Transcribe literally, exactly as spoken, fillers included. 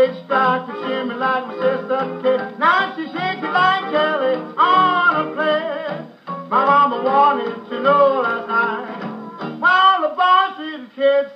Kate strike and shimmy like my sister Kate. Now she shake it like jelly on a plate. My mama wanted to know last night. Well, the boss is the kids